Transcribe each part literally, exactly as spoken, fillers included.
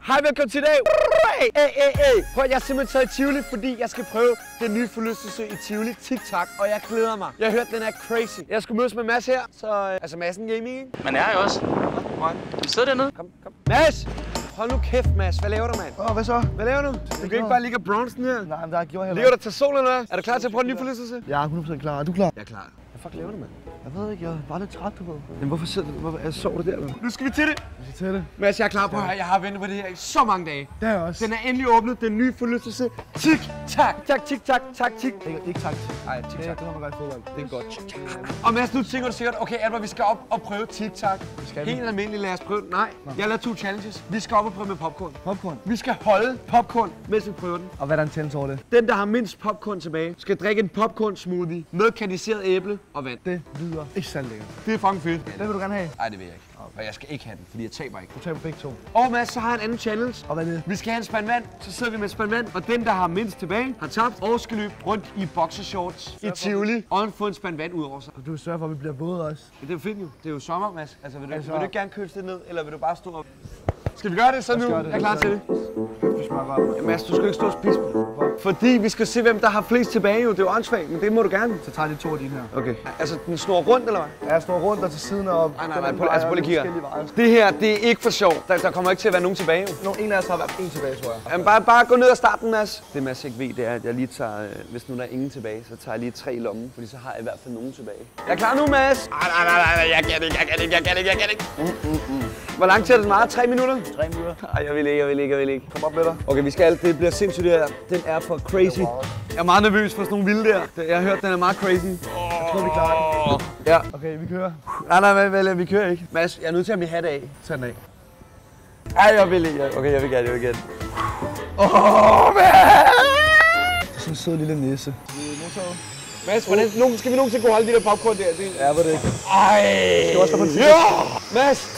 Hej, velkommen til i dag. Hey, hey, hey. Prøv, jeg er simpelthen taget i Tivoli, fordi jeg skal prøve den nye forlystelse i Tivoli, TikTok, og jeg glæder mig. Jeg har hørt, den er crazy. Jeg skulle mødes med Mads her, så øh, altså Madsen Gaming, ikke? Man er jo også. Kom, Du sidder dernede. kom, kom. Mads! Hold nu kæft, Mads. Hvad laver du, mand? Åh, hvad så? Hvad laver du? Du kan ikke bare ligge og bronzen her. Nej, men der er gjort heller. Ligger du til solen, eller hvad? Er du klar til at prøve den nye forlystelse? Jeg er hundrede procent klar. Er du klar? Jeg er klar. Hvad fuck laver du, mand? Jeg ved ikke, jeg er bare lidt træt, du ved. Men hvorfor sidder du? Hvorfor jeg sover du der, eller? Nu skal vi til det. Vi skal til det. Mads, jeg er klar på her. Jeg har ventet på det her i så mange dage. Det er jeg også. Den er endelig åbnet, den nye forlystelse. Tik-tak, tak, tik-tak, tak, tik. Ikke, ikke tak. Ej, Det, tik-tak. det må man godt i fodbold. Det er godt. Og Mads, nu tænker du sikkert, okay, Albert, vi skal op og prøve TikTok. skal vi. Helt almindeligt, lad os prøve den. Nej, jeg laver to challenges. Vi skal op og prøve med popcorn. Popcorn. Vi skal holde popcorn, mens vi prøver den. Og hvad er der en tendens over det? Den, der har mindst popcorn tilbage, skal drikke en popcorn smoothie med kandiseret æble og vand. Det lyder ikke særlig lækkert. Det er fucking fedt. Den vil du gerne have. Nej, det vil jeg ikke. Og jeg skal ikke have den, fordi jeg taber ikke. Du tager på begge to. Og Mads, så har jeg en anden challenge. Og hvad er det? Vi skal have en spand vand, så sidder vi med en spand vand, og den, der har mindst tilbage, har tabt og skal løbe rundt i boxershorts i Tivoli og få en spand vand ud over sig. Og du sørger for, at vi bliver våde også. Men det er jo fint jo. Det er jo sommer, Mads. Altså, vil du, Altså- vil du ikke gerne køle det ned, eller vil du bare stå op? Skal vi gøre det så nu? gøre det. Jeg er klar til det. Vi smager op. Ja, Mads, du skal ikke stå og spise på det. Fordi vi skal se, hvem der har flest tilbage jo. Det er jo åndssvagt, men det må du gerne. Så tager jeg lige to af dine her. Okay. Altså, den snor rundt, eller hvad? Jeg står rundt og til siden og... Nej, nej, nej. På, altså, på det kigger. Det her, det er ikke for sjov. Der, der kommer ikke til at være nogen tilbage jo. Nå, en af os har været en tilbage, tror jeg. Jamen, bare, bare gå ned og start den, Mads. Det Mads ikke ved, det er, at jeg lige tager, øh, hvis nu der er ingen tilbage, så tager jeg lige tre i lommen, fordi så har jeg i hvert fald nogen tilbage. Jeg er klar nu, Mads. Nej, nej, nej, nej, jeg kan det ikke, jeg kan det ikke, jeg kan det ikke, jeg kan det ikke. Mm, mm, mm. Hvor lang tid er det meget? Tre minutter? Tre minutter. Ej, jeg vil ikke, jeg vil ikke, jeg vil ikke. Kom op med dig. Okay, vi skal, det bliver sindssygt det her. Den er for crazy. Jeg er meget nervøs for sådan nogle vilde der. Jeg har hørt, den er meget crazy. Jeg tror, vi klarer den. Ja. Okay, vi kører. Nej, nej, vel, vel, vi kører ikke. Mads, jeg er nødt til at have hat af. Tag den af. Ej, jeg vil ikke. Okay, jeg vil gerne, jeg vil gerne. Åh, oh, Mads! Sådan en sød lille nisse. Mads, hvordan nogen, skal vi nogensinde kunne holde de der popcorn der? Det... Ja, hvor det ikke. Ej! Skal du også have på en Ja! Mads!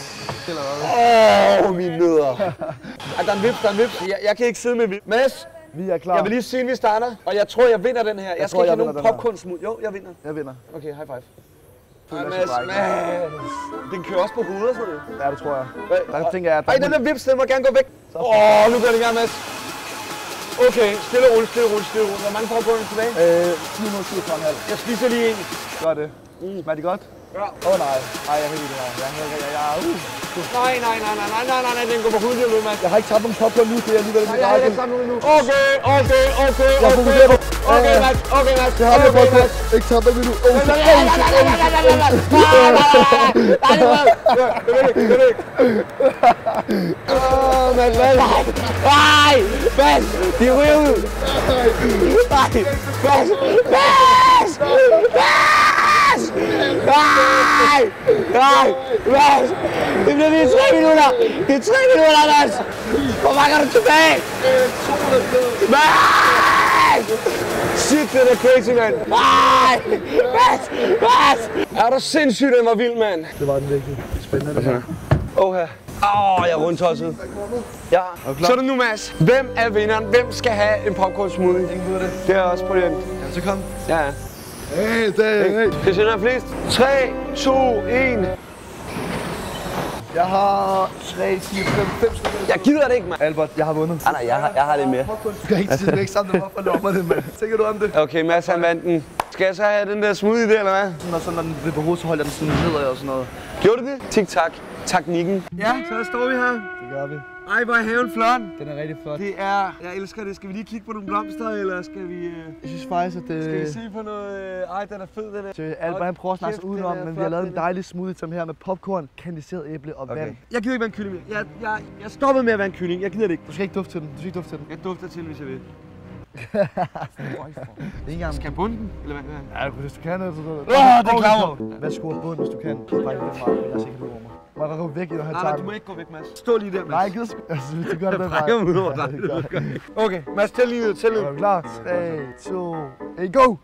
Åh, oh, mine nødder. Ej, der er en vips, der er en vips. Jeg, jeg kan ikke sidde med vips. Mads, Vi er klar. jeg vil lige se, inden vi starter. Og jeg tror, jeg vinder den her. Jeg, jeg skal tror, ikke jeg have nogen vinder den her. popcorn smooth. Jo, jeg vinder. Jeg vinder. Okay, high five. Ej, Mads, Mads, bare Mads. Den kører også på hovedet og sådan noget. Ja, det tror jeg. Hvad? Der tænker jeg, at der Ej, den der vips, den må gerne gå væk. Åh, oh, nu går det i gang, Mads. Okay, stille og roligt, stille og roligt, stille og roligt. Hvor mange popcorn er tilbage? Øh, fire hundrede syvogtredive komma fem. Jeg spiser lige en. Gør det. Mm. Smager de godt? Ja. Åh oh, nej. Ej, jeg kan lide det her. Jeg, jeg, jeg, jeg, uh. Nej, nej, nej, nej, nej, nej, nej, nej, den går på hovedet, jeg ved, Mads. Jeg har ikke tabt nogen popcorn nu, det er alligevel Nej, jeg har ikke sammen endnu. Okay, okay, okay, Jeg okay. fokuserer på... Okay, Mads, okay, Mads. Jeg har det Okay, popcorn. Mads. Ikke tabt dem endnu. Oh, Nej, nej, nej, nej, nej, nej, nej, nej, nej. Åh, Mads, Mads. Nej, Mads, de ryger ud. Nej, Mads, Mads, Mads. Nej, nej, Mads. Det bliver lige tre minutter. Det er tre minutter, Mads. Hvor mange er du tilbage? Mads! Shit, det er crazy, mand. Nej! Mads! Mads! Er du sindssygt, den var vild, mand. det var den virkelig. Spændende det her. Åh, her. Åh, jeg er rundtosset. Ja. Så er det nu, Mads. Hvem er vinderen? Hvem skal have en popcorn smoothie? Ingen ved det. Det er også på den. Ja, så kom. Ja, ja. Hey, det er hey. Skal jeg flest? tre, to, et. Jeg har tre, fire, fem, fem stykker. Jeg gider det ikke, mand. Albert, jeg har vundet. Nej, nej, jeg har, jeg har det med. Du kan ikke sige, ikke sammen med for lommerne, mand. Tænker du om det? Okay, Mads, han vandt den. Skal jeg så have den der smoothie der, eller hvad? Når, sådan, når den bliver på hovedet, så holder jeg den sådan nedad og sådan noget. Gjorde du det? Tik-tak. Teknikken. Ja, så står vi her. Det gør vi. Ej, hvor er haven flot. Den er rigtig flot. Det er... Jeg elsker det. Skal vi lige kigge på nogle blomster, eller skal vi... Øh... Jeg synes faktisk, at det... Skal vi se på noget... Øh... Ej, den er fed, den er. Så Albert, han prøver at snakke sig Kæft, udenom, den er men vi flot, har lavet den en er. dejlig smoothie som her med popcorn, kandiseret æble og vand. Jeg gider ikke være en kylling mere. Jeg, jeg, jeg stoppede med at være en kylling. Jeg gider det ikke. Du skal ikke dufte til den. Du skal ikke dufte til den. Jeg dufter til, hvis jeg vil. Ingen gang. Skal jeg bunde den? Eller hvad? Ja, hvis du kan det, så... Åh, det er klar. Hvad score bund, hvis du kan? Bare ikke det fra, jeg er sikker på mig. Må jeg gå væk, når han Nej, tager nej, du den? må ikke gå væk, Mads. Stå lige der, Mads. Nej, jeg gider sgu... Altså, hvis du gør det den vej. Jeg brækker mig ud over dig. Ja, det gør jeg. Okay, Mads, tæl lige ud. Tæl ud. Er du klar? tre, to, et, go!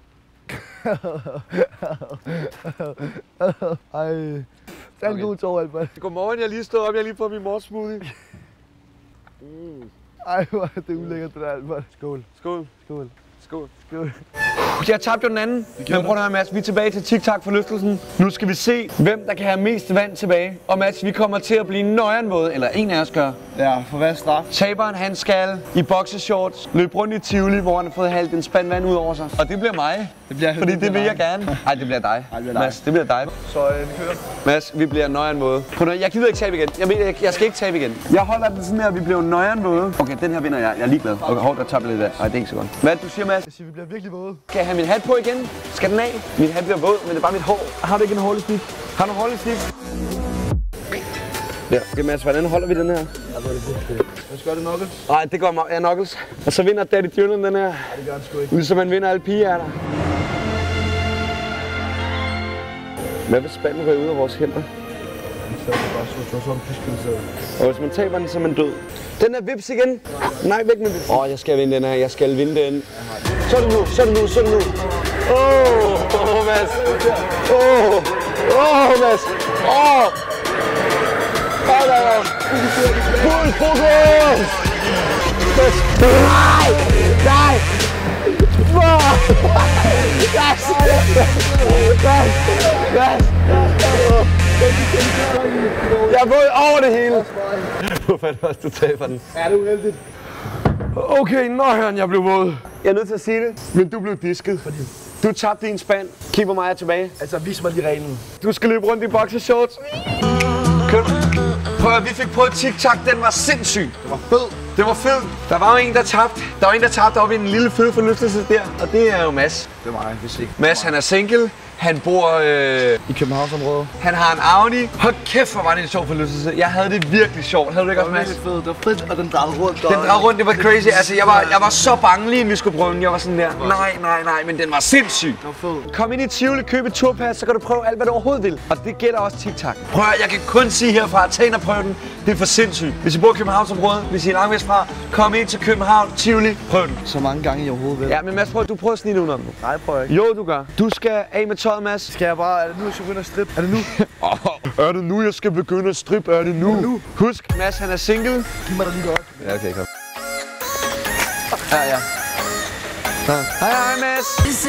Ej. Tag en god tår, Albert. Godmorgen, jeg er lige stået op. Jeg har lige fået min morgensmoothie. Ej, hvor er det ulækkert, det der, Albert. Skål. Skål. Skål. Skål. Skål. Jeg tabte jo den anden. Men prøv at høre, Mads, vi er tilbage til TikTok-forlystelsen. Nu skal vi se, hvem der kan have mest vand tilbage. Og Mads, vi kommer til at blive nøgenvåde, eller en af os gør. Ja, for hvad er straf? Taberen, han skal i boxershorts løbe rundt i Tivoli, hvor han har fået halvt en spand vand ud over sig. Og det bliver mig. Det bliver, fordi det det vil dig. jeg gerne. Nej, det bliver dig. Ej, det bliver dig. Mads, det bliver dig. Så øh, vi kører. Mads, vi bliver nøgenvåde. Prøv nu, jeg gider ikke tabe igen. Jeg mener, jeg, jeg skal ikke tabe igen. Jeg holder den sådan her, vi bliver nøgenvåde. Okay, den her vinder jeg. Jeg er ligeglad. Okay, hold, der tabte lidt af. Nej, det er ikke så godt. Hvad du siger, Mads? Jeg siger, vi bliver virkelig våde. Skal jeg have min hat på igen? Skal den af? Min hat bliver våd, men det er bare mit hår. Har du ikke en hårlestik? Har du en hårlestik? Ja, okay, Mads, hvordan holder vi den her? Jeg ved det godt. Hvad skal det, Knuckles? Nej, det går mig. Ja, Knuckles. Og så vinder Daddy Dylan den her. Nej, det gør han sgu ikke. Ligesom man vinder alle pigeærter. Hvad hvis spanden ryger ud af vores hænder? Så er det bare så, så, så, så, Og hvis man taber den, så er man død. Den er vips igen. Nej, væk med vips. Åh, oh, jeg skal vinde den her. Jeg skal vinde den. Så er det nu, så er det nu, så er det nu. Åh, oh, oh, Mads. Åh, oh, oh, Mads. Åh. Oh. Hold da op. Fuld fokus. Nej, nej. Mads. Mads. Mads. Jeg er våd over det hele. Hvorfor er det også, du taber den? Er det uheldigt? Okay, nøjeren, jeg blev våd. Jeg er nødt til at sige det, men du blev disket. Fordi? Du tabte din spand. Kig på mig, jeg er tilbage. Altså, vis mig lige reglen. Du skal løbe rundt i boxershorts. Prøv at vi fik prøvet TikTok, den var sindssyg. Det var fed. Det var fed. Der var jo en, der tabte. Der var en, der tabte oppe i en lille fed forlystelse der, og det er jo Mads. Det var mig, hvis ikke. Mads, han er single. Han bor øh, i Københavnsområdet. Han har en Audi. Hold kæft, hvor var det en sjov forlystelse. Jeg havde det virkelig sjovt. Havde du ikke også, Mads? Det var virkelig fedt. Det var fedt, og den drejede rundt. Den drejede rundt, det var crazy. Altså, jeg var, jeg var så bange lige, inden vi skulle prøve den. Jeg var sådan der, nej, nej, nej, men den var sindssyg. Det var fed. Kom ind i Tivoli, køb et turpas, så kan du prøve alt, hvad du overhovedet vil. Og det gælder også TikTok. Prøv at, jeg kan kun sige herfra, tag ind og prøv den. Det er for sindssygt. Hvis I bor i Københavnsområdet, hvis I er langt fra, kom ind til København, Tivoli, prøv den. Så mange gange i overhovedet vil. Ja, men Mads, prøv, du prøver at snige udenom nu. Nej, prøv ikke. Jo, du gør. Du skal af med tøjet, Mads. Skal jeg bare, er det nu, jeg skal begynde at strippe? Er det nu? oh, er det nu, jeg skal begynde at strippe? Er det nu? Er det nu? Husk, Mads, han er single. Giv mig da lige godt. Ja, okay, kom. Ja, ja. Så. Hej, hej, Mads.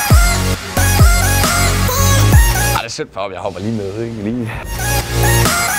Ej, det er sødt for, jeg hopper lige med, ikke? Lige.